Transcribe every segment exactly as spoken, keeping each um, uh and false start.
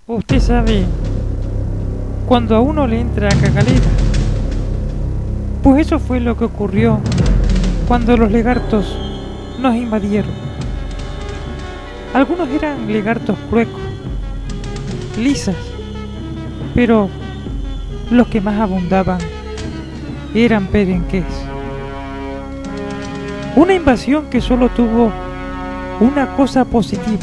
Usted sabe, cuando a uno le entra cagalera, pues eso fue lo que ocurrió cuando los lagartos nos invadieron. Algunos eran lagartos cruecos, lisas, pero los que más abundaban eran perenqués. Una invasión que solo tuvo una cosa positiva: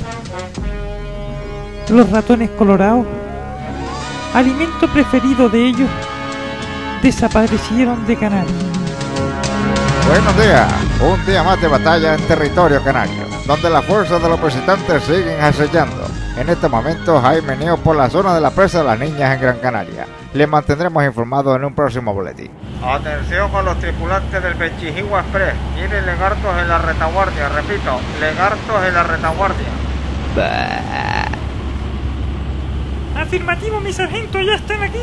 los ratones colorados, alimento preferido de ellos, desaparecieron de Canarias. Buenos días, un día más de batalla en territorio canario, donde las fuerzas de los visitantes siguen asediando. En este momento hay meneo por la zona de la presa de las niñas en Gran Canaria. Les mantendremos informados en un próximo boletín. Atención con los tripulantes del Benchijigua Express. Tienen lagartos en la retaguardia, repito, lagartos en la retaguardia. Bah. Afirmativo, mi sargento, ya están aquí.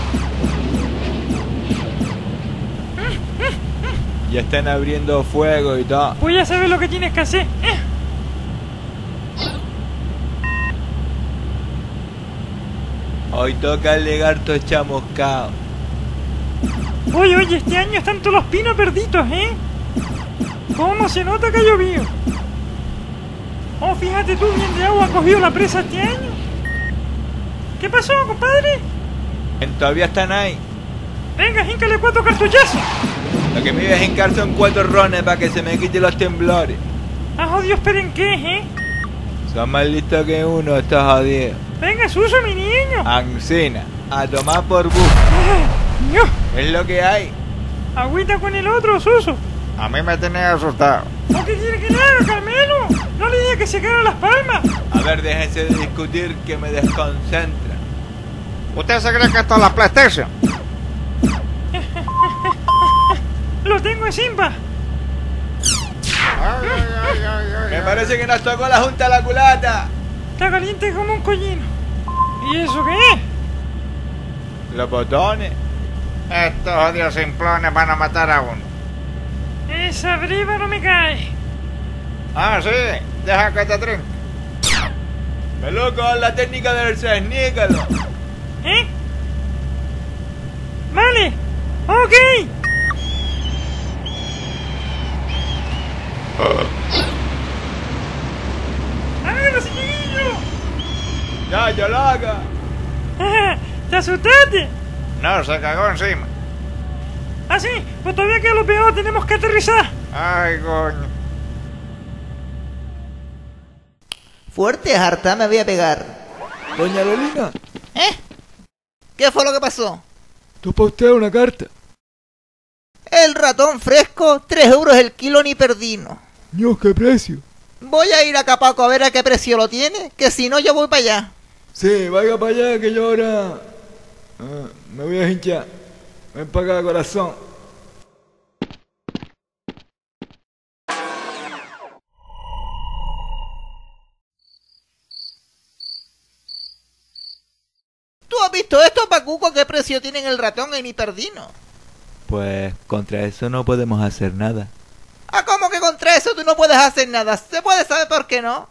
Ya están abriendo fuego y todo. Pues ya sabes lo que tienes que hacer. ¿eh? Hoy toca el lagarto chamuscado. Oye, oye, este año están todos los pinos perdidos, ¿eh? ¿Cómo se nota que ha llovido? Oh, fíjate tú, bien de agua ha cogido la presa este año. ¿Qué pasó, compadre? Todavía están ahí. Venga, híncale cuatro cartuchazos. Lo que me iba a hincar son cuatro rones para que se me quiten los temblores. Ah, jodidos perenqués, ¿eh? Son más listos que uno estos jodidos. Venga, Suso, mi niño. Ancina, a tomar por bus. Ah, ño. Es lo que hay. Agüita con el otro, Suso. A mí me tenía asustado. ¿O qué quiere que le haga, Carmelo? No le diga que se quedan las palmas. A ver, déjense de discutir que me desconcentra. ¿Usted se cree que esto es la PlayStation? Lo tengo en Simba. Ay, ay, ay, ay, ay, Me ay. parece que nos tocó la junta la culata. Está caliente como un collino. ¿Y eso qué es? Los botones. Estos odios simplones van a matar a uno. Esa briva no me cae. Ah, sí, deja que te trinque. Me loco la técnica del sesnícalo. ¿Eh? Vale. Ok. ¡Hágalo, chiquillo! Ya, ya lo haga. ¿Te asustaste? No, se cagó encima. Ah, sí, pues todavía queda lo peor, tenemos que aterrizar. Ay, coño. Fuerte, harta, me voy a pegar. Doña Lolina, ¿Eh? ¿Qué fue lo que pasó? tú para usted una carta. El ratón fresco, tres euros el kilo ni perdino. Dios, qué precio. Voy a ir a Capaco a ver a qué precio lo tiene, que si no yo voy para allá. Sí, vaya para allá que yo ahora ah, me voy a hinchar. Ven para acá, corazón. ¿Tú has visto esto, Pacuco? ¿Qué precio tienen el ratón y mi perdino? Pues contra eso no podemos hacer nada. Ah, ¿cómo que contra eso tú no puedes hacer nada? ¿Se puede saber por qué no?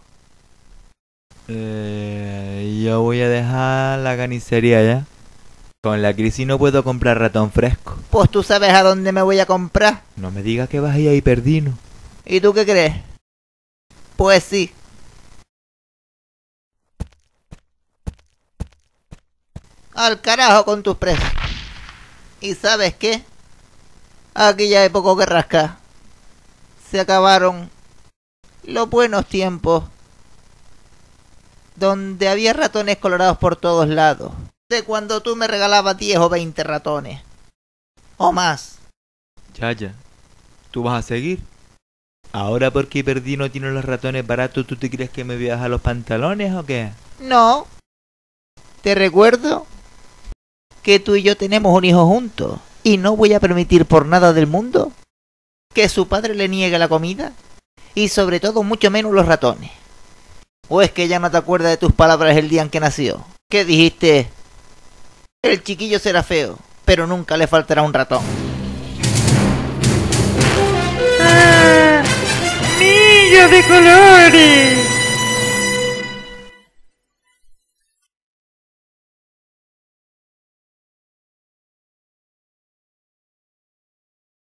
Eh, yo voy a dejar la carnicería ya. Con la crisis no puedo comprar ratón fresco. Pues tú sabes a dónde me voy a comprar. No me digas que vas a ir a Hiperdino. ¿Y tú qué crees? Pues sí. Al carajo con tus precios. ¿Y sabes qué? Aquí ya hay poco que rascar. Se acabaron los buenos tiempos donde había ratones colorados por todos lados. De cuando tú me regalabas diez o veinte ratones. O más. Ya, ya. ¿Tú vas a seguir? Ahora porque Hiperdino tiene los ratones baratos, ¿tú te crees que me voy a dejar los pantalones o qué? No. Te recuerdo que tú y yo tenemos un hijo juntos. Y no voy a permitir por nada del mundo que su padre le niegue la comida. Y sobre todo mucho menos los ratones. ¿O es que ya no te acuerdas de tus palabras el día en que nació? ¿Qué dijiste? El chiquillo será feo, pero nunca le faltará un ratón. ¡Ah! ¡Millo de colores!